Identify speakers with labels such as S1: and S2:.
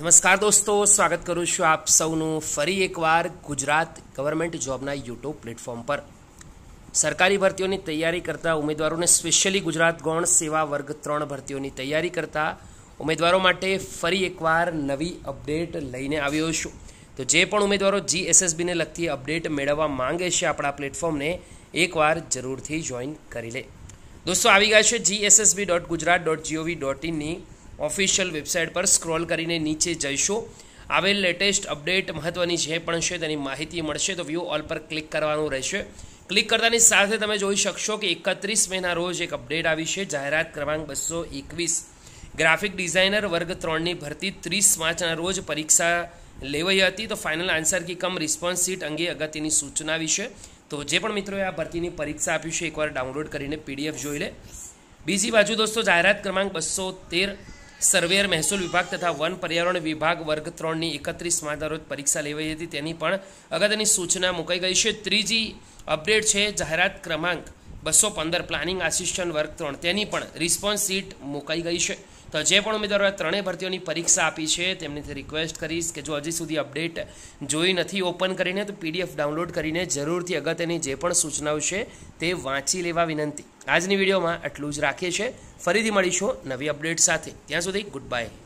S1: નમસ્કાર દોસ્તો, સ્વાગત કરું છું આપ સૌનું ફરી એકવાર ગુજરાત ગવર્મેન્ટ જોબના યુટ્યુબ પ્લેટફોર્મ પર। સરકારી ભરતીઓની તૈયારી કરતા ઉમેદવારોને સ્પેશિયલી ગુજરાત ગૌણ સેવા વર્ગ 3 ભરતીઓની તૈયારી કરતા ઉમેદવારો માટે ફરી એકવાર નવી અપડેટ લઈને આવ્યો છું। તો જે પણ ઉમેદવારો જીએસએસબીને લગતી અપડેટ મેળવવા માંગે છે આપણા પ્લેટફોર્મને એકવાર જરૂરથી જોઈન કરી લે। દોસ્તો આવી ગયા છે gssb.gujarat.gov.in ની ઓફિશિયલ વેબસાઇટ પર સ્ક્રોલ કરીને નીચે જઈશું। આવેલ લેટેસ્ટ અપડેટ મહત્વની જે પણ છે તેની માહિતી મળશે તો વ્યૂ ઓલ પર ક્લિક કરવાનું રહેશે। ક્લિક કરતાની સાથે તમે જોઈ શકશો કે 31 મેના રોજ એક અપડેટ આવી છે। જાહેરાત ક્રમાંક 221 ગ્રાફિક ડિઝાઇનર વર્ગ 3ની ભરતી 30 માર્ચના રોજ પરીક્ષા લેવાઈ હતી। તો final answer key cum response sheet અંગે અગત્યની સૂચના વિશે તો જે પણ મિત્રોએ આ ભરતીની પરીક્ષા આપી છે એકવાર ડાઉનલોડ કરીને પીડીએફ જોઈ લે। બીજી બાજુ દોસ્તો જાહેરાત ક્રમાંક 213 સર્વેયર મહેસૂલ વિભાગ તથા વન પર્યાવરણ વિભાગ વર્ગ 3ની 31 માર્ચના રોજ પરીક્ષા લેવાઈ હતી તેની પણ અગત્યની સૂચના મુકાઈ ગઈ છે। ત્રીજી અપડેટ છે જાહેરાત ક્રમાંક 215 પ્લાનિંગ આસિસ્ટન્ટ વર્ગ 3 તેની પણ રિસ્પોન્સ સીટ મુકાઈ ગઈ છે। તો જે પણ ઉમેદવારો આ ત્રણેય ભરતીઓની પરીક્ષા આપી છે તેમનેથી રિક્વેસ્ટ કરીશ કે જો હજી સુધી અપડેટ જોઈ નથી ઓપન કરીને તો પીડીએફ ડાઉનલોડ કરીને જરૂરથી અગત્યની જે પણ સૂચનાઓ છે તે વાંચી લેવા વિનંતી। આજની વિડીયોમાં આટલું જ રાખીએ છીએ। ફરીથી મળીશું નવી અપડેટ સાથે। ત્યાં સુધી ગુડ બાય।